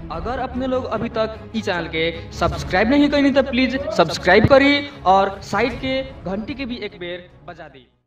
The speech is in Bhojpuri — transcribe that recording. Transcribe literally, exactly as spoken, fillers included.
अगर अपने लोग अभी तक इस चैनल के सब्सक्राइब नहीं करी तो प्लीज सब्सक्राइब करी और साइड के घंटी के भी एक बेर बजा दी।